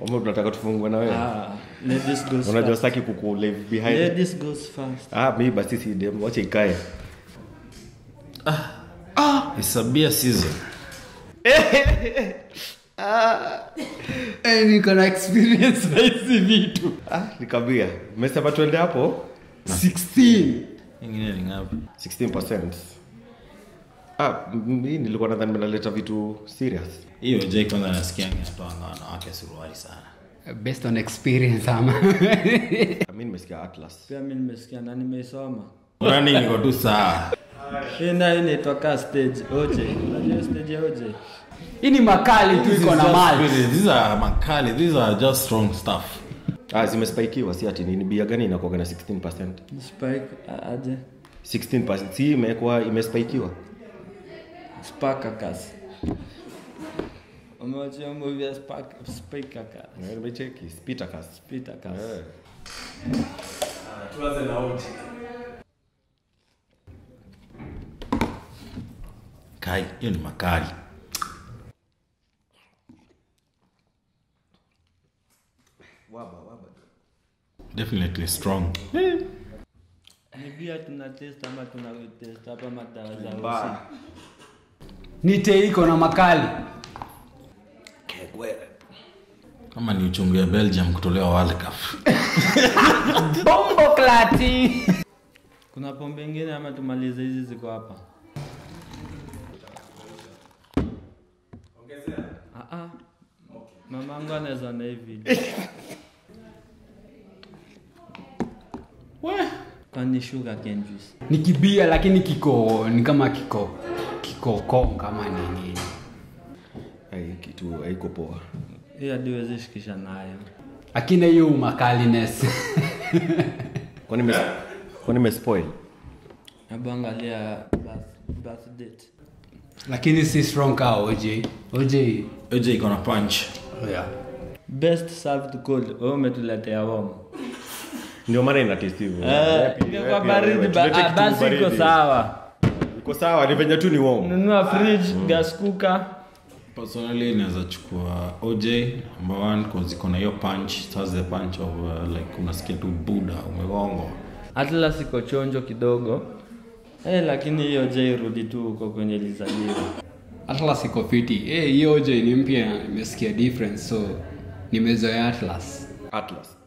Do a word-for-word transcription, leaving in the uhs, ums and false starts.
Omo tunataka tufungwe na wewe. Ah, ladies goes. Unajua sitaki kuku live behind. Ladies goes first. Ah, mimi basi si dem, wacha ikae. Ah, ah, isabia season. Ah, eh niko na experience na hizi vitu. ah, nikabia. Umesema tuende hapo? sixteen. Ingine ni ngapi? sixteen percent. Ah, mimi nilikuwa nadhani mnaleta vitu serious. Hiyo je kwanza nasikia hapa wanawake suruali sana. Based on experience ama. Mimi nimesikia Atlas. Pia mimi nimesikia na nimesoma. Running niko tu sawa. Hii nayo inaitwa stage O J. Unajua stage O J? Hii ni makali tu iko na mali. These are makali, these are just strong stuff. Ah, zimespikiwa si ati nini bia gani inakuwa na sixteen percent. Spike aje? sixteen percent si imekuwa imespikiwa. Spaka kasi. Umewacha movie ya Spaka Spika kasi. Na nimecheki Spita kasi. Spita kasi. Eh. Ah, tuanze na O J. Kai, hiyo ni makali. Waba waba. Definitely strong. Ni bia tuna test ama tuna test hapa madawa za Ba. usi. Nite iko na makali. Kegwe. Kama ni uchungu ya Belgium kutolewa World Cup. Bombo klati. Kuna pombe nyingine ama tumalize hizi ziko hapa? Ongezea. Ah ah. Mamangu anaweza na hivi. We, Kwani sugar cane juice. ni kibia lakini kiko ni kama kiko kiko kong kama nini. Ai kitu haiko poa. Hii hadi uweze shikisha nayo. Akina hiyo makaliness. Kwani mes Kwani mespoil? Hebu angalia birth, birth date. Lakini si strong ka O J. O J. O J iko na punch. Oh yeah. Best served cold. Wewe umetuletea warm. Ndio maana ina taste hivyo. Eh, kwa baridi basi iko sawa. Iko sawa, ni venye tu ni warm. Nunua fridge, gas cooker. Personally naweza chukua O J number one cause iko na hiyo punch. It has the punch of uh, like unasikia tu buda umegongo. Atlas iko chonjo kidogo. Eh, lakini hiyo J rudi tu uko kwenye lizaliwa. Atlas iko fiti. Eh, hiyo O J ni mpya, nimesikia difference so nimezoea Atlas. Atlas.